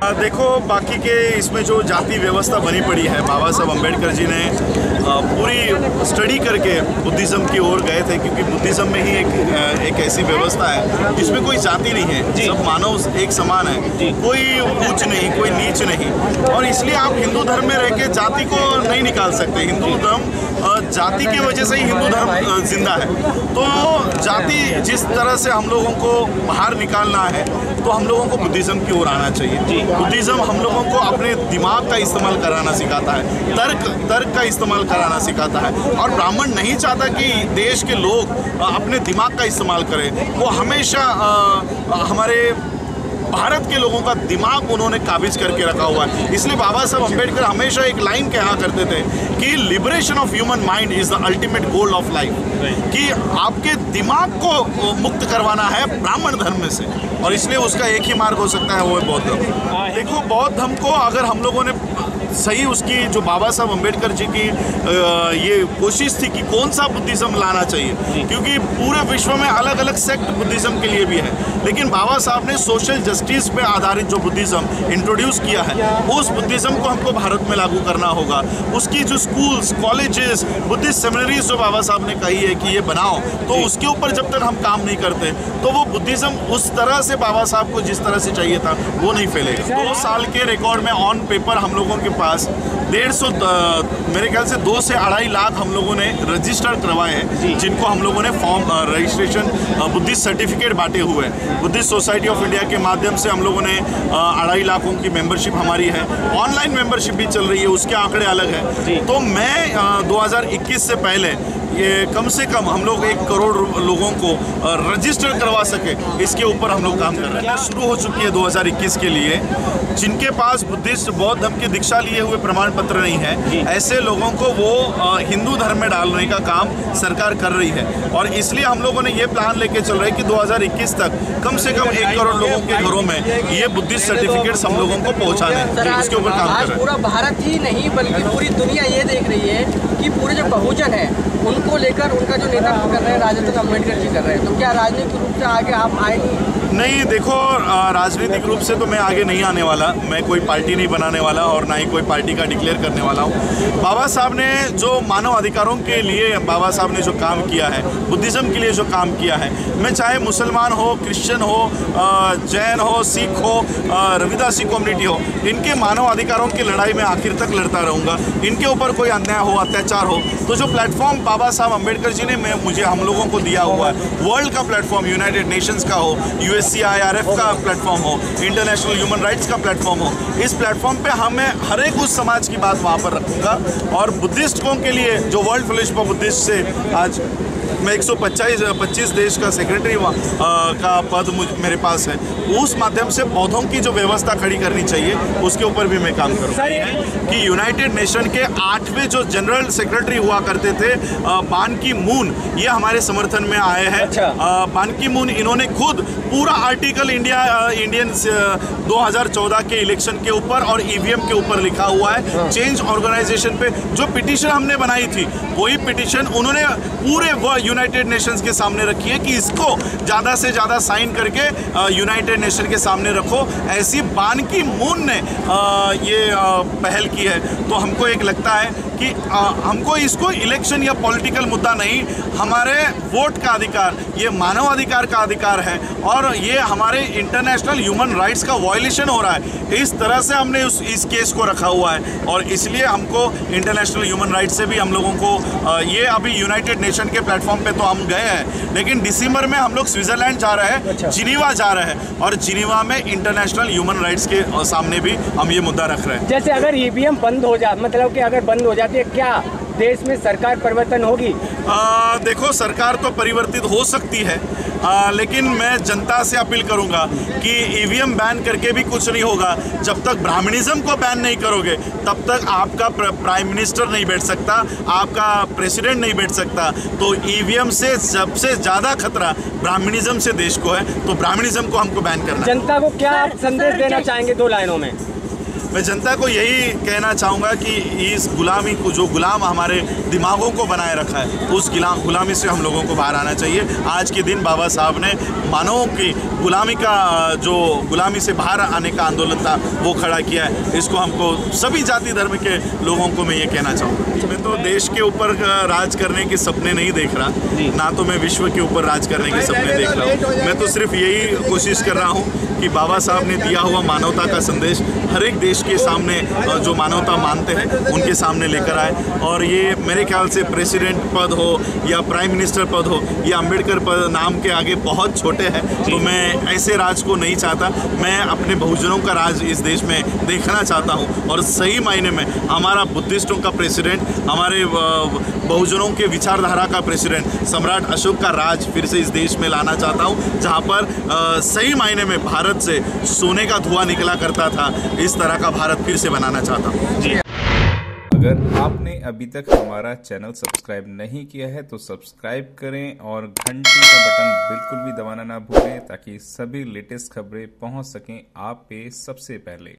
देखो, बाकी के इसमें जो जाति व्यवस्था बनी पड़ी है, बाबा साहब अम्बेडकर जी ने पूरी स्टडी करके बुद्धिज़्म की ओर गए थे, क्योंकि बुद्धिज़्म में ही एक ऐसी व्यवस्था है जिसमें कोई जाति नहीं है, सब मानव एक समान है, कोई ऊंच नहीं, कोई नीच नहीं। और इसलिए आप हिंदू धर्म में रह के जाति को नहीं निकाल सकते। हिंदू धर्म जाति की वजह से ही हिंदू धर्म जिंदा है। तो जाति जिस तरह से हम लोगों को बाहर निकालना है, तो हम लोगों को बुद्धिज़्म की ओर आना चाहिए। बुद्धिज़्म हम लोगों को अपने दिमाग का इस्तेमाल कराना सिखाता है, तर्क का इस्तेमाल कराना सिखाता है। और ब्राह्मण नहीं चाहता कि देश के लोग अपने दिमाग का इस्तेमाल करें। वो हमेशा हमारे भारत के लोगों का दिमाग उन्होंने काबिज करके रखा हुआ है। इसलिए बाबा साहब अम्बेडकर हमेशा एक लाइन कहा करते थे कि liberation of human mind is the ultimate goal of life, कि आपके दिमाग को मुक्त करवाना है ब्राह्मण धर्म से, और इसलिए उसका एक ही मार्ग हो सकता है, वो है बौद्ध धर्म। देखो, बौद्ध धर्म को अगर हम लोगों ने सही, उसकी जो बाबा साहब अम्बेडकर जी की ये कोशिश थी कि कौन सा बुद्धिज़्म लाना चाहिए, क्योंकि पूरे विश्व में अलग अलग सेक्ट बुद्धिज़्म के लिए भी है, लेकिन बाबा साहब ने सोशल जस्टिस पे आधारित जो बुद्धिज़्म इंट्रोड्यूस किया है, उस बुद्धिज़्म को हमको भारत में लागू करना होगा। उसकी जो स्कूल्स, कॉलेजेस, बुद्धिस्ट सेमिनरीज जो बाबा साहब ने कही है कि ये बनाओ, तो उसके ऊपर जब तक हम काम नहीं करते तो वो बुद्धिज़्म उस तरह से बाबा साहब को जिस तरह से चाहिए था वो नहीं फैलेगा। 2 साल के रिकॉर्ड में ऑन पेपर हम लोगों के पास 150, मेरे ख्याल से 2 से 2.5 लाख हम लोगों ने रजिस्टर करवाए हैं, जिनको हम लोगों ने फॉर्म रजिस्ट्रेशन बुद्धिस्ट सर्टिफिकेट बांटे हुए हैं। बुद्धिस्ट सोसाइटी ऑफ इंडिया के माध्यम से हम लोगों ने 2.5 लाखों की मेंबरशिप हमारी है। ऑनलाइन मेंबरशिप भी चल रही है, उसके आंकड़े अलग है। तो मैं 2021 से पहले ये कम से कम हम लोग 1 करोड़ लोगों को रजिस्टर करवा सके, इसके ऊपर हम लोग काम कर रहे हैं। शुरू हो चुकी है 2021 के लिए। जिनके पास बुद्धिस्ट बौद्ध धर्म की दीक्षा लिए हुए प्रमाण पत्र नहीं है, ऐसे लोगों को वो हिंदू धर्म में डालने का काम सरकार कर रही है। और इसलिए हम लोगों ने ये प्लान लेके चल रहे हैं कि 2021 तक कम से कम 1 करोड़ लोगों के घरों में ये बुद्धिस्ट सर्टिफिकेट्स हम लोगों को पहुँचाने, उसके ऊपर काम कर रहे हैं। पूरा भारत ही नहीं बल्कि पूरी दुनिया ये देख रही है कि पूरे जो बहुजन है उनको लेकर उनका जो नेतृत्व कर रहे हैं राजनीतिक अम्बेडकर जी कर रहे हैं, तो क्या राजनीतिक रूप से आगे आप आएंगे? नहीं, देखो, राजनीतिक रूप से तो मैं आगे नहीं आने वाला, मैं कोई पार्टी नहीं बनाने वाला और ना ही कोई पार्टी का डिक्लेयर करने वाला हूँ। बाबा साहब ने जो मानव अधिकारों के लिए बाबा साहब ने जो काम किया है, बुद्धिज़्म के लिए जो काम किया है, मैं चाहे मुसलमान हो, क्रिश्चियन हो, जैन हो, सिख हो, रविदासी कम्युनिटी हो, इनके मानव अधिकारों की लड़ाई में आखिर तक लड़ता रहूँगा। इनके ऊपर कोई अन्याय हो, अत्याचार हो, तो जो प्लेटफॉर्म बाबा साहब अम्बेडकर जी ने मुझे हम लोगों को दिया हुआ है, वर्ल्ड का प्लेटफॉर्म, यूनाइटेड नेशंस का हो, USCIRF का प्लेटफॉर्म हो, इंटरनेशनल ह्यूमन राइट्स का प्लेटफॉर्म हो, इस प्लेटफॉर्म पे हमें हर एक उस समाज की बात वहाँ पर रखूँगा। और बुद्धिस्टों के लिए जो वर्ल्ड फेलोशिप ऑफ बुद्धिस्ट से आज मैं 125 देश का सेक्रेटरी का पद मेरे पास है, उस माध्यम से बौद्धों की जो व्यवस्था खड़ी करनी चाहिए उसके ऊपर भी मैं काम करूँगा। कि यूनाइटेड नेशन के 8वें जो जनरल सेक्रेटरी हुआ करते थे बान की मून, ये हमारे समर्थन में आए हैं। बान की मून, इन्होंने खुद पूरा आर्टिकल इंडियन 2014 के इलेक्शन के ऊपर और EVM के ऊपर लिखा हुआ है। चेंज ऑर्गेनाइजेशन पे जो पिटीशन हमने बनाई थी, वही पिटीशन उन्होंने पूरे यूनाइटेड नेशंस के सामने रखी है कि इसको ज़्यादा से ज़्यादा साइन करके यूनाइटेड नेशन के सामने रखो। ऐसी बान की मून ने ये पहल की है। तो हमको एक लगता है कि हमको इसको इलेक्शन या पॉलिटिकल मुद्दा नहीं, हमारे वोट का अधिकार, ये मानव अधिकार का अधिकार है और ये हमारे इंटरनेशनल ह्यूमन राइट्स का वायलेशन हो रहा है। इस तरह से हमने इस केस को रखा हुआ है और इसलिए हमको इंटरनेशनल ह्यूमन राइट्स से भी हम लोगों को ये अभी यूनाइटेड नेशन के प्लेटफॉर्म पे तो हम गए हैं, लेकिन दिसंबर में हम लोग स्विट्जरलैंड जा रहे हैं, जिनीवा जा रहे हैं और जिनीवा में इंटरनेशनल ह्यूमन राइट्स के सामने भी हम ये मुद्दा रख रहे हैं। जैसे अगर EVM बंद हो जाए, मतलब कि अगर बंद हो जाती है, क्या देश में सरकार परिवर्तन होगी? देखो, सरकार तो परिवर्तित हो सकती है, लेकिन मैं जनता से अपील करूंगा कि EVM बैन करके भी कुछ नहीं होगा। जब तक ब्राह्मणिज्म को बैन नहीं करोगे तब तक आपका प्राइम मिनिस्टर नहीं बैठ सकता, आपका प्रेसिडेंट नहीं बैठ सकता। तो EVM से सबसे ज़्यादा खतरा ब्राह्मणिज्म से देश को है, तो ब्राह्मणिज्म को हमको बैन करना है। जनता को क्या आप संदेश देना चाहेंगे 2 लाइनों में? मैं जनता को यही कहना चाहूँगा कि इस गुलामी को, जो गुलाम हमारे दिमागों को बनाए रखा है, उस गुलामी से हम लोगों को बाहर आना चाहिए। आज के दिन बाबा साहब ने मानवों की गुलामी का, जो गुलामी से बाहर आने का आंदोलन था, वो खड़ा किया है। इसको हमको सभी जाति धर्म के लोगों को मैं ये कहना चाहूँगा। मैं तो देश के ऊपर राज करने के सपने नहीं देख रहा, ना तो मैं विश्व के ऊपर राज करने के सपने देख रहा हूँ। मैं तो सिर्फ यही कोशिश कर रहा हूँ कि बाबा साहब ने दिया हुआ मानवता का संदेश हर एक देश के सामने, जो मानवता मानते हैं उनके सामने लेकर आए। और ये मेरे ख्याल से प्रेसिडेंट पद हो या प्राइम मिनिस्टर पद हो, ये अम्बेडकर पद नाम के आगे बहुत छोटे हैं। तो मैं ऐसे राज को नहीं चाहता, मैं अपने बहुजनों का राज इस देश में देखना चाहता हूँ। और सही मायने में हमारा बुद्धिस्टों का प्रेसिडेंट, हमारे बहुजनों के विचारधारा का प्रेसिडेंट सम्राट अशोक का राज फिर से इस देश में लाना चाहता हूँ, जहाँ पर सही मायने में भारत से सोने का धुआं निकला करता था। इस तरह का भारत फिर से बनाना चाहता हूँ जी। अगर आपने अभी तक हमारा चैनल सब्सक्राइब नहीं किया है तो सब्सक्राइब करें और घंटी का बटन बिल्कुल भी दबाना ना भूलें, ताकि सभी लेटेस्ट खबरें पहुंच सकें आप पे सबसे पहले।